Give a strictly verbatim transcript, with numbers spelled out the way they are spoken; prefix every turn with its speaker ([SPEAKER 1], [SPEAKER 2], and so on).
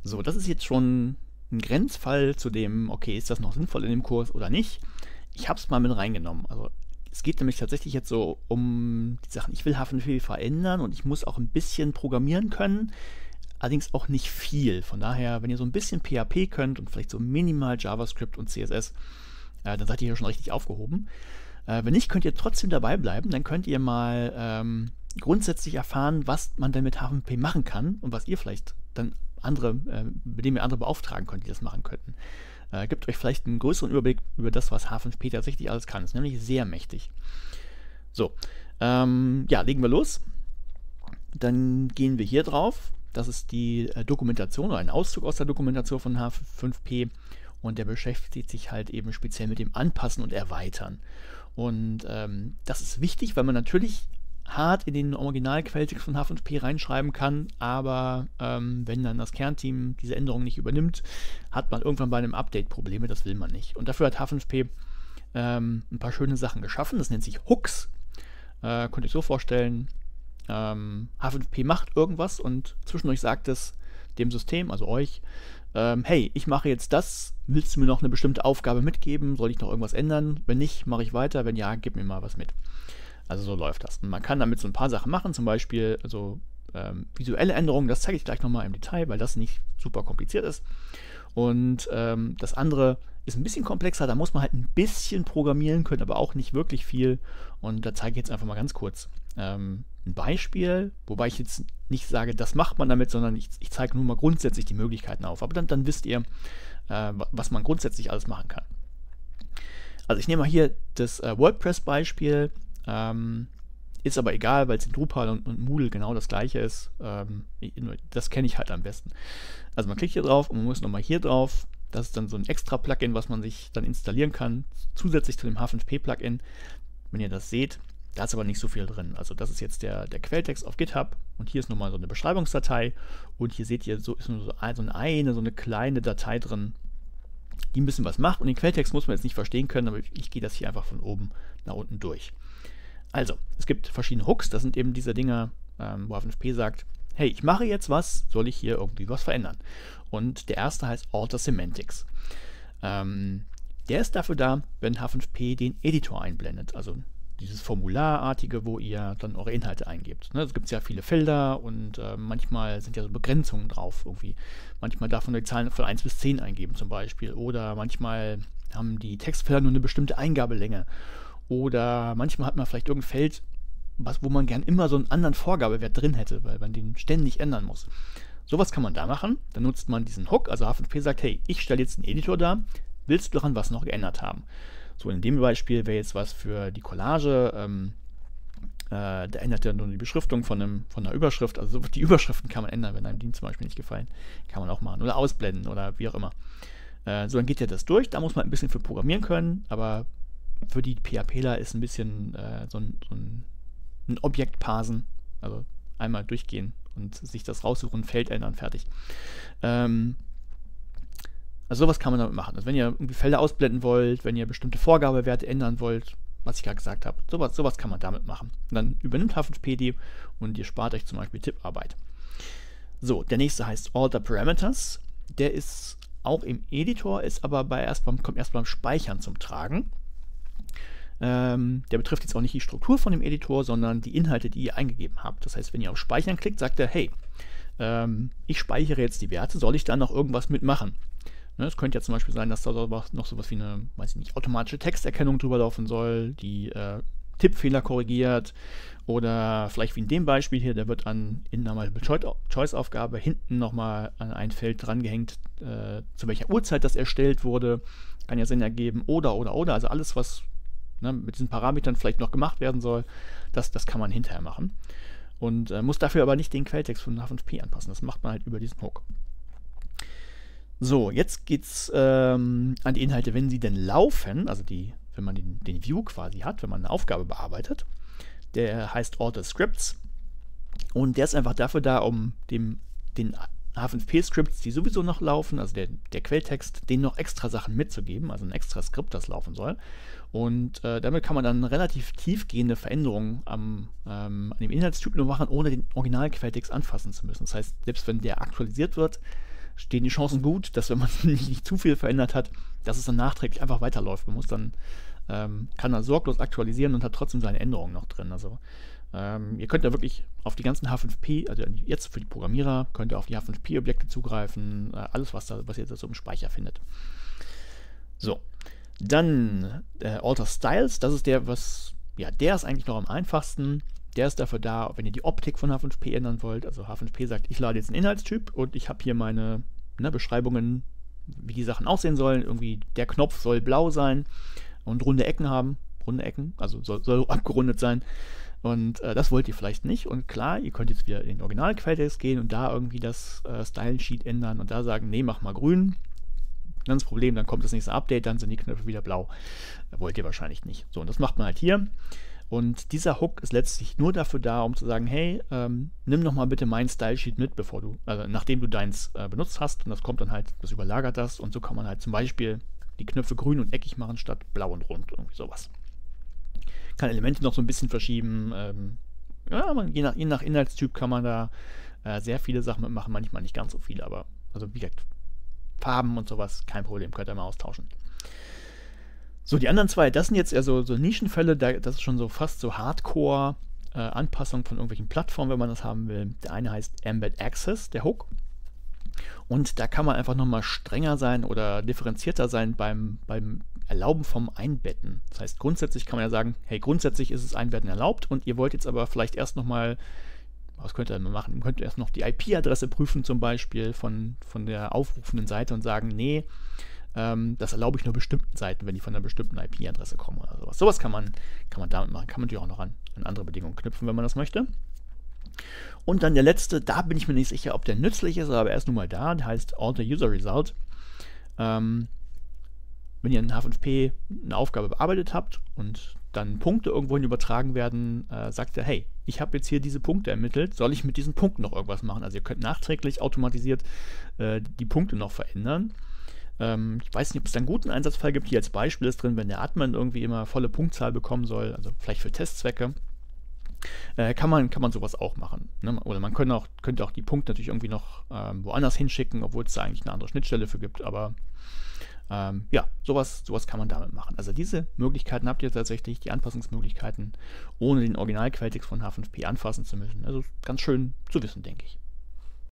[SPEAKER 1] So, das ist jetzt schon ein Grenzfall zu dem, okay, ist das noch sinnvoll in dem Kurs oder nicht? Ich habe es mal mit reingenommen. Also es geht nämlich tatsächlich jetzt so um die Sachen, ich will H fünf P verändern und ich muss auch ein bisschen programmieren können, allerdings auch nicht viel. Von daher, wenn ihr so ein bisschen P H P könnt und vielleicht so minimal JavaScript und C S S, äh, dann seid ihr hier schon richtig aufgehoben. Äh, wenn nicht, könnt ihr trotzdem dabei bleiben. Dann könnt ihr mal ähm, grundsätzlich erfahren, was man denn mit H fünf P machen kann und was ihr vielleicht dann andere, äh, mit dem ihr andere beauftragen könnt, die das machen könnten. Äh, gibt euch vielleicht einen größeren Überblick über das, was H fünf P tatsächlich alles kann. Das ist nämlich sehr mächtig. So, ähm, ja, legen wir los. Dann gehen wir hier drauf. Das ist die äh, Dokumentation oder ein Auszug aus der Dokumentation von H fünf P und der beschäftigt sich halt eben speziell mit dem Anpassen und Erweitern. Und ähm, das ist wichtig, weil man natürlich hart in den Originalquelltext von H fünf P reinschreiben kann, aber ähm, wenn dann das Kernteam diese Änderung nicht übernimmt, hat man irgendwann bei einem Update Probleme, das will man nicht. Und dafür hat H fünf P ähm, ein paar schöne Sachen geschaffen, das nennt sich Hooks. Äh, könnt ihr euch so vorstellen, ähm, H fünf P macht irgendwas und zwischendurch sagt es dem System, also euch, ähm, hey, ich mache jetzt das, willst du mir noch eine bestimmte Aufgabe mitgeben, soll ich noch irgendwas ändern? Wenn nicht, mache ich weiter, wenn ja, gib mir mal was mit. Also so läuft das. Und man kann damit so ein paar Sachen machen, zum Beispiel also, ähm, visuelle Änderungen, das zeige ich gleich nochmal im Detail, weil das nicht super kompliziert ist. Und ähm, das andere ist ein bisschen komplexer, da muss man halt ein bisschen programmieren können, aber auch nicht wirklich viel. Und da zeige ich jetzt einfach mal ganz kurz ähm, ein Beispiel, wobei ich jetzt nicht sage, das macht man damit, sondern ich, ich zeige nur mal grundsätzlich die Möglichkeiten auf. Aber dann, dann wisst ihr, äh, was man grundsätzlich alles machen kann. Also ich nehme mal hier das äh, WordPress-Beispiel. Ähm, ist aber egal, weil es in Drupal und, und Moodle genau das gleiche ist. Ähm, das kenne ich halt am besten. Also man klickt hier drauf und man muss nochmal hier drauf. Das ist dann so ein extra Plugin, was man sich dann installieren kann, zusätzlich zu dem H fünf P Plugin. Wenn ihr das seht, da ist aber nicht so viel drin. Also das ist jetzt der, der Quelltext auf GitHub und hier ist nochmal so eine Beschreibungsdatei und hier seht ihr, so ist nur so eine, so eine kleine Datei drin, die ein bisschen was macht und den Quelltext muss man jetzt nicht verstehen können, aber ich, ich gehe das hier einfach von oben nach unten durch. Also, es gibt verschiedene Hooks, das sind eben diese Dinger, ähm, wo H fünf P sagt, hey, ich mache jetzt was, soll ich hier irgendwie was verändern? Und der erste heißt Alter Semantics. Ähm, der ist dafür da, wenn H fünf P den Editor einblendet, also dieses Formularartige, wo ihr dann eure Inhalte eingebt. Ne, es gibt ja viele Felder und äh, manchmal sind ja so Begrenzungen drauf irgendwie. Manchmal darf man die Zahlen von eins bis zehn eingeben zum Beispiel oder manchmal haben die Textfelder nur eine bestimmte Eingabelänge. Oder manchmal hat man vielleicht irgendein Feld, was, wo man gern immer so einen anderen Vorgabewert drin hätte, weil man den ständig ändern muss. Sowas kann man da machen. Dann nutzt man diesen Hook, also H fünf P sagt, hey, ich stelle jetzt einen Editor dar, willst du daran was noch geändert haben? So in dem Beispiel wäre jetzt was für die Collage, ähm, äh, da ändert er nur die Beschriftung von, einem, von einer Überschrift, also die Überschriften kann man ändern, wenn einem die zum Beispiel nicht gefallen, kann man auch machen. Oder ausblenden oder wie auch immer. Äh, so, dann geht ja das durch, da muss man ein bisschen für programmieren können, aber für die PHPler ist ein bisschen äh, so, ein, so ein, ein Objekt parsen, also einmal durchgehen und sich das raussuchen, Feld ändern, fertig. Ähm, also sowas kann man damit machen. Also wenn ihr irgendwie Felder ausblenden wollt, wenn ihr bestimmte Vorgabewerte ändern wollt, was ich gerade gesagt habe, sowas, sowas kann man damit machen. Und dann übernimmt H fünf P die und ihr spart euch zum Beispiel Tipparbeit. So, der nächste heißt Alter Parameters. Der ist auch im Editor, ist aber bei erst beim, kommt erst beim Speichern zum Tragen. Ähm, der betrifft jetzt auch nicht die Struktur von dem Editor, sondern die Inhalte, die ihr eingegeben habt. Das heißt, wenn ihr auf Speichern klickt, sagt er, hey, ähm, ich speichere jetzt die Werte, soll ich da noch irgendwas mitmachen? Ne, es könnte ja zum Beispiel sein, dass da noch sowas wie eine, weiß ich nicht, automatische Texterkennung drüber laufen soll, die äh, Tippfehler korrigiert oder vielleicht wie in dem Beispiel hier, der wird an in einer Multiple-Choice-Aufgabe hinten nochmal an ein Feld drangehängt, äh, zu welcher Uhrzeit das erstellt wurde, kann ja Sinn ergeben oder, oder, oder, also alles, was ne, mit diesen Parametern vielleicht noch gemacht werden soll, das, das kann man hinterher machen und äh, muss dafür aber nicht den Quelltext von H fünf P anpassen, das macht man halt über diesen Hook. So, jetzt geht's ähm, an die Inhalte, wenn sie denn laufen, also die, wenn man den, den View quasi hat, wenn man eine Aufgabe bearbeitet. Der heißt Alter Scripts und der ist einfach dafür da, um dem, den H fünf P-Scripts, die sowieso noch laufen, also der, der Quelltext, denen noch extra Sachen mitzugeben, also ein extra Skript, das laufen soll. Und äh, damit kann man dann relativ tiefgehende Veränderungen am, ähm, an dem Inhaltstyp nur machen, ohne den Originalquelltext anfassen zu müssen. Das heißt, selbst wenn der aktualisiert wird, stehen die Chancen gut, dass wenn man nicht, nicht zu viel verändert hat, dass es dann nachträglich einfach weiterläuft. Man muss dann, ähm, kann er sorglos aktualisieren und hat trotzdem seine Änderungen noch drin. Also ähm, ihr könnt da wirklich auf die ganzen H fünf P, also jetzt für die Programmierer, könnt ihr auf die H fünf P-Objekte zugreifen, äh, alles, was, da, was ihr da so im Speicher findet. So, dann äh, Alter Styles, das ist der, was, ja, der ist eigentlich noch am einfachsten. Der ist dafür da, wenn ihr die Optik von H fünf P ändern wollt. Also H fünf P sagt, ich lade jetzt einen Inhaltstyp und ich habe hier meine ne, Beschreibungen, wie die Sachen aussehen sollen. Irgendwie der Knopf soll blau sein und runde Ecken haben. Runde Ecken, also soll, soll abgerundet sein. Und äh, das wollt ihr vielleicht nicht. Und klar, ihr könnt jetzt wieder in den Original-Quelltext gehen und da irgendwie das äh, Style-Sheet ändern und da sagen, nee, mach mal grün. Dann das Problem, dann kommt das nächste Update, dann sind die Knöpfe wieder blau. Das wollt ihr wahrscheinlich nicht. So, und das macht man halt hier. Und dieser Hook ist letztlich nur dafür da, um zu sagen, hey, ähm, nimm doch mal bitte mein Style-Sheet mit, bevor du, also nachdem du deins äh, benutzt hast. Und das kommt dann halt, das überlagert das. Und so kann man halt zum Beispiel die Knöpfe grün und eckig machen, statt blau und rund, irgendwie sowas. Kann Elemente noch so ein bisschen verschieben. Ähm, ja, man, je, nach, je nach Inhaltstyp kann man da äh, sehr viele Sachen mitmachen, manchmal nicht ganz so viele, aber also wie gesagt, Farben und sowas, kein Problem, könnt ihr mal austauschen. So, die anderen zwei, das sind jetzt eher so, so Nischenfälle, da, das ist schon so fast so Hardcore-Anpassung äh, von irgendwelchen Plattformen, wenn man das haben will. Der eine heißt Embed Access, der Hook. Und da kann man einfach nochmal strenger sein oder differenzierter sein beim, beim Erlauben vom Einbetten. Das heißt, grundsätzlich kann man ja sagen, hey, grundsätzlich ist es Einbetten erlaubt und ihr wollt jetzt aber vielleicht erst nochmal, was könnt ihr denn machen? Ihr könnt erst noch die I P-Adresse prüfen zum Beispiel von, von der aufrufenden Seite und sagen, nee, ähm, das erlaube ich nur bestimmten Seiten, wenn die von einer bestimmten I P-Adresse kommen oder sowas. Sowas kann man, kann man damit machen. Kann man natürlich auch noch an, an andere Bedingungen knüpfen, wenn man das möchte. Und dann der letzte, da bin ich mir nicht sicher, ob der nützlich ist, aber er ist nun mal da, der heißt Alter User Result. Ähm, wenn ihr in H fünf P eine Aufgabe bearbeitet habt und dann Punkte irgendwohin übertragen werden, äh, sagt er, hey, ich habe jetzt hier diese Punkte ermittelt, soll ich mit diesen Punkten noch irgendwas machen? Also ihr könnt nachträglich automatisiert äh, die Punkte noch verändern. Ähm, ich weiß nicht, ob es da einen guten Einsatzfall gibt. Hier als Beispiel ist drin, wenn der Admin irgendwie immer volle Punktzahl bekommen soll, also vielleicht für Testzwecke, äh, kann, man, kann man sowas auch machen. Ne? Oder man könnte auch, könnte auch die Punkte natürlich irgendwie noch ähm, woanders hinschicken, obwohl es da eigentlich eine andere Schnittstelle für gibt, aber Ähm, ja, sowas, sowas kann man damit machen. Also diese Möglichkeiten habt ihr tatsächlich, die Anpassungsmöglichkeiten, ohne den Originalquelltext von H fünf P anfassen zu müssen. Also ganz schön zu wissen, denke ich.